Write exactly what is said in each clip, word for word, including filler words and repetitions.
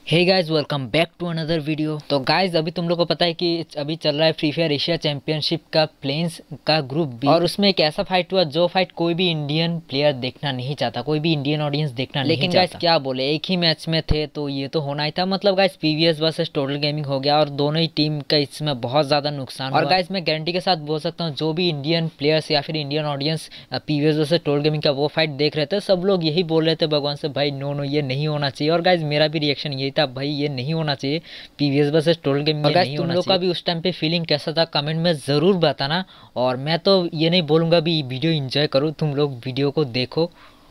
Hey guys, welcome back to another video. तो guys, अभी तुम लोग को पता है कि अभी चल रहा है फ्री फायर एशिया चैंपियनशिप का प्लेन्स का ग्रुप बी, और उसमें एक ऐसा फाइट हुआ जो फाइट कोई भी इंडियन प्लेयर देखना नहीं चाहता, कोई भी इंडियन ऑडियंस देखना नहीं चाहता। लेकिन गाइस क्या बोले, एक ही मैच में थे तो ये तो होना ही था। मतलब guys PVS versus total gaming हो गया और दोनों ही टीम का इसमें बहुत ज्यादा नुकसान हुआ। और गाइस मैं गारंटी के साथ बोल सकता हूँ, जो भी इंडियन प्लेयर्स या फिर Indian audience PVS versus total gaming का वो फाइट देख रहे थे, सब लोग यही बोल रहे थे भगवान से, भाई नो नो ये नहीं होना चाहिए। और गाइस मेरा भी रिएक्शन यही था, भाई ये नहीं होना चाहिए, पीवीएस वर्सेस टोटल गेमिंग नहीं। तुम लोग का भी उस टाइम पे फीलिंग कैसा था कमेंट में जरूर बताना। और मैं तो ये नहीं बोलूंगा भी वीडियो एंजॉय करो, तुम लोग वीडियो को देखो।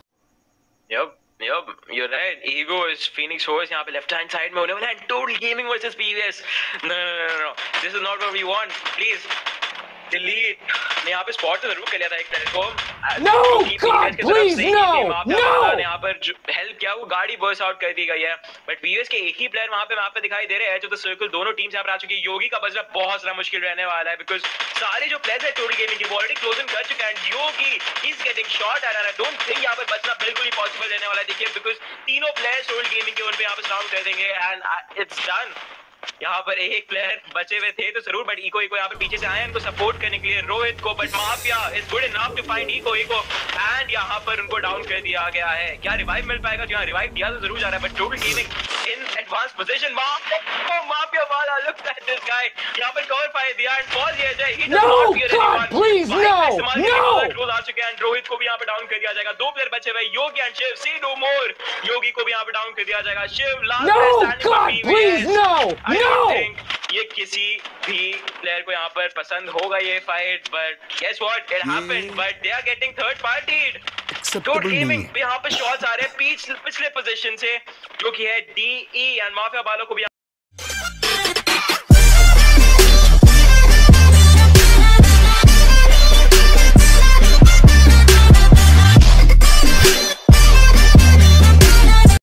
Yup, yup, you're right. Ego is Phoenix Force यहाँ पे left hand side में होने वाला है. Total Gaming versus P V S. No, no, no, no, no. This is not what we want. Please. Delete. मैं यहाँ पे स्पॉट तो जरूर कर लिया था एक तरह को. No, God, please, no, no. यहाँ पर हेल्प किया, वो गाड़ी बर्स्ट आउट कर दी गई है. बट पीवीएस के एक ही प्लेयर वहाँ पे वहाँ पे दिखाई दे रहे हैं. जो तो सर्कल दोनों टीम्स यहाँ पर आ चुकी है. योगी का बचना बहुत ज़्यादा मुश्किल रहने वाला है, बिकॉज सारे जो प्लेयर्स है टोटल गेमिंग के वो ऑलरेडी क्लोजिंग कर चुके हैं. Yogi is getting shot and I don't think यहाँ पर बचना बिल्कुल ही पॉसिबल रहने वाला है. देखिए बिकॉज तीनों प्लेयर्स टोटल गेमिंग के उन पे यहाँ पे साउंड कर देंगे एंड इट्स डन. यहाँ पर एक प्लेयर बचे हुए थे तो जरूर, बट इको इको यहाँ पर पीछे से आए उनको सपोर्ट करने के लिए रोहित को. But mafia is good enough to find echo echo and यहाँ पर उनको डाउन कर दिया गया है. क्या रिवाइव मिल पाएगा? जो रिवाइव दिया तो जरूर जा रहा है, but total gaming in advance position. Mafia वाला लुक एट दिस गाय. यहाँ पर कवर फायर दिया एंड पॉज दिया जाए. He does not fear anyone. Please no no. आ चुके हैं. रोहित को भी यहाँ पे डाउन कर दिया जाएगा. दो प्लेयर बचे हुए, Yogi and Shiv. See no more. Yogi को भी यहाँ पे डाउन कर दिया जाएगा. Shiv last No, God, please, no, no. ये किसी भी प्लेयर को यहाँ पर पसंद होगा ये fight, but guess what, it happened. But they are getting third partied. Total gaming पे यहाँ पे शॉट्स आ रहे हैं पिछले पोजीशन से, जो कि है डीई एंड माफिया वालों को भी